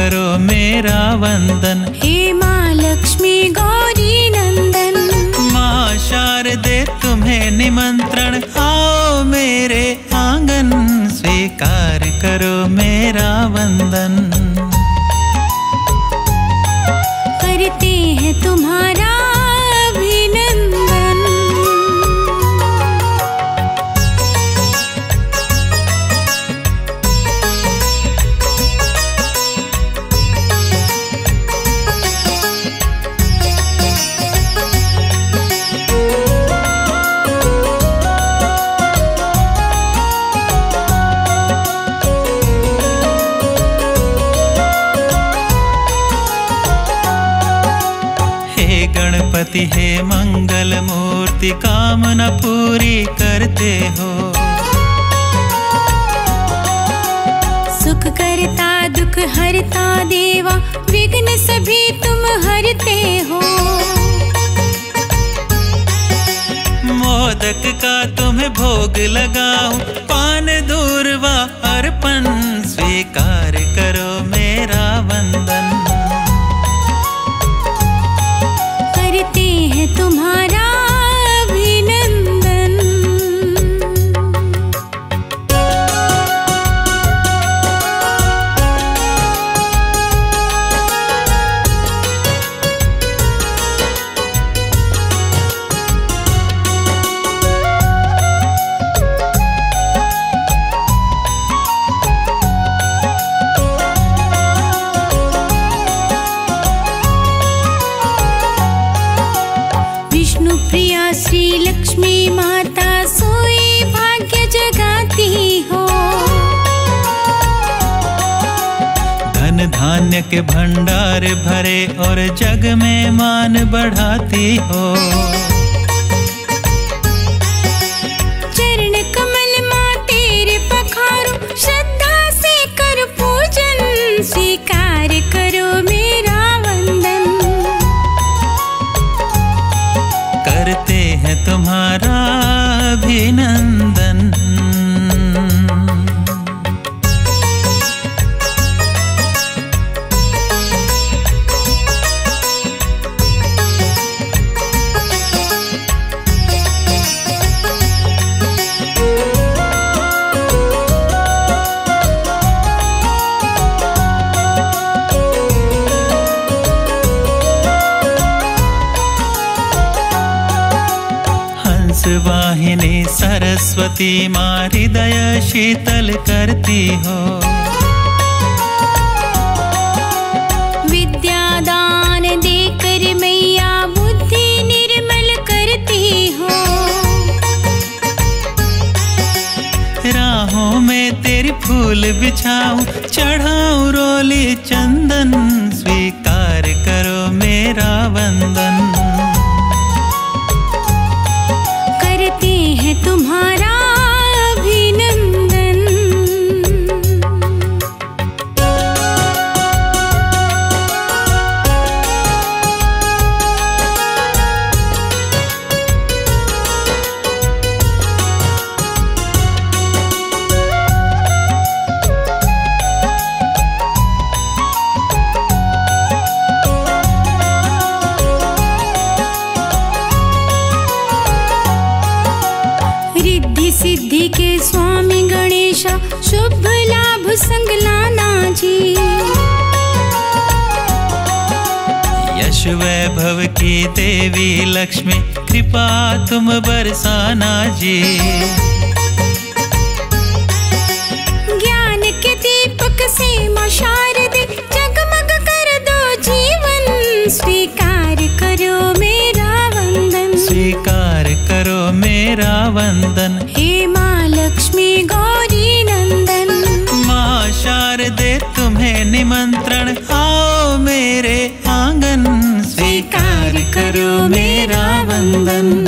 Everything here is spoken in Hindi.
करो मेरा वंदन। हे माँ लक्ष्मी गौरी नंदन, माँ शारदे तुम्हें निमंत्रण, आओ मेरे आंगन, स्वीकार करो मेरा वंदन। करते हैं तुम्हारा अभिनंदन। गणपति हे मंगल मूर्ति, कामना पूरी करते हो। सुख करता दुख हरता देवा, विघ्न सभी तुम हरते हो। मोदक का तुम्हें भोग लगाओ, पान दूर्वा अर्पण, स्वीकार करो मेरा वंदन। करते हैं तुम्हारा अभिनंदन। प्रिया श्री लक्ष्मी माता, सोई भाग्य जगाती हो। धन धान्य के भंडार भरे और जग में मान बढ़ाती हो। चरण कमल माँ तेरे पखारो, श्रद्धा से कर पूजन, स्वीकार करो मेरा वंदन। करते हैं तुम्हारा अभिनंदन। वाहिनी सरस्वती माँ, हृदय शीतल करती हो। विद्या दान देकर मैया, बुद्धि निर्मल करती हो। राहों में तेरी फूल बिछाऊं, चढ़ाऊं रोली चंदन, स्वीकार करो मेरा वंदन। करते हैं तुम्हारा अभिनंदन। सिद्धि के स्वामी गणेशा, शुभ लाभ संग लाना जी। यश वैभव की देवी लक्ष्मी, कृपा तुम बरसाना जी। ज्ञान के दीपक से माँ शारदे, जगमग कर दो जीवन, स्वीकार करो मेरा वंदन। स्वीकार करो मेरा वंदन। हे माँ लक्ष्मी गौरी नंदन, माँ शारदे तुम्हें निमंत्रण, आओ मेरे आंगन, स्वीकार करो मेरा वंदन।